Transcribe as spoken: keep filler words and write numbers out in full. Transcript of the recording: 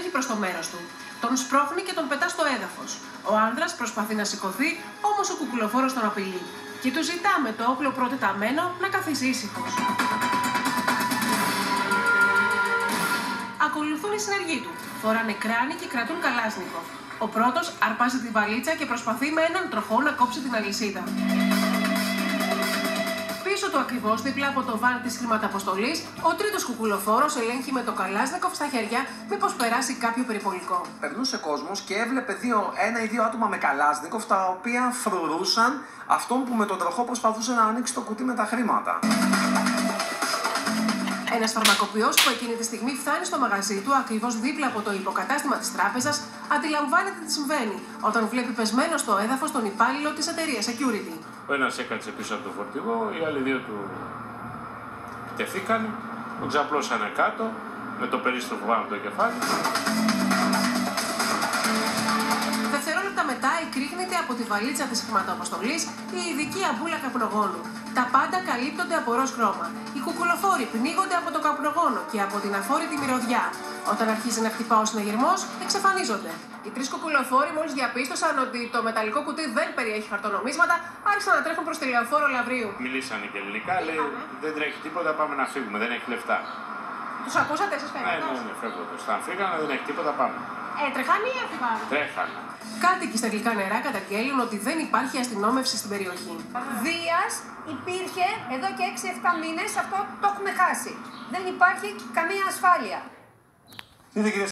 τρέχει προς το μέρος του. Τον σπρώχνει και τον πετά στο έδαφος. Ο άνδρας προσπαθεί να σηκωθεί, όμως ο κουκουλοφόρος τον απειλεί και του ζητά με το όπλο προτεταμένο να καθίσει ήσυχος. Ακολουθούν οι συνεργοί του. Φοράνε κράνη και κρατούν καλάσνικοφ. Ο πρώτος αρπάζει τη βαλίτσα και προσπαθεί με έναν τροχό να κόψει την αλυσίδα. Πίσω του ακριβώς, δίπλα από το βάν της χρηματαποστολής, ο τρίτος κουκουλοφόρος ελέγχει με το καλάσνικοφ στα χέρια μήπως περάσει κάποιο περιπολικό. Περνούσε κόσμος και έβλεπε δύο, ένα ή δύο άτομα με καλάσνικοφ τα οποία φρουρούσαν αυτόν που με τον τροχό προσπαθούσε να ανοίξει το κουτί με τα χρήματα. Ένας φαρμακοποιός που εκείνη τη στιγμή φτάνει στο μαγαζί του, ακριβώς δίπλα από το υποκατάστημα της τράπεζας, αντιλαμβάνεται τι συμβαίνει όταν βλέπει πεσμένο στο έδαφος τον υπάλληλο της εταιρείας Security. Ο ένας έκατσε πίσω από το φορτηγό, οι άλλοι δύο του τεθήκαν, τον ξαπλώσανε κάτω, με το περίστροφο πάνω από το κεφάλι. Δευτερόλεπτα μετά εκρήγνεται από τη βαλίτσα της χρηματοαποστολής η ειδική αμπούλα καπνογόνου. Τα πάντα καλύπτονται από ροζ χρώμα. Οι κουκουλοφόροι πνίγονται από το καπνογόνο και από την αφόρητη μυρωδιά. Όταν αρχίζει να χτυπά ο συναγερμός, εξαφανίζονται. Οι τρεις κουκουλοφόροι, μόλις διαπίστωσαν ότι το μεταλλικό κουτί δεν περιέχει χαρτονομίσματα, άρχισαν να τρέχουν προς τη λεωφόρο Λαβρίου. Μιλήσανε και ελληνικά, λέει δεν τρέχει τίποτα, πάμε να φύγουμε, δεν έχει λεφτά. Τους ακούσατε εσείς φαίνεται? Ναι, ναι, ναι, φεύγοντας. Όταν φύγανε, δεν έχει τίποτα, πάμε. Έτρεχαν ή έφυγαν? Τρέχανε. Κάτοικοι στα γλυκά νερά καταγγέλνουν ότι δεν υπάρχει αστυνόμευση στην περιοχή. Βίας υπήρχε εδώ και έξι εφτά μήνες, αυτό το έχουμε χάσει. Δεν υπάρχει καμία ασφάλεια.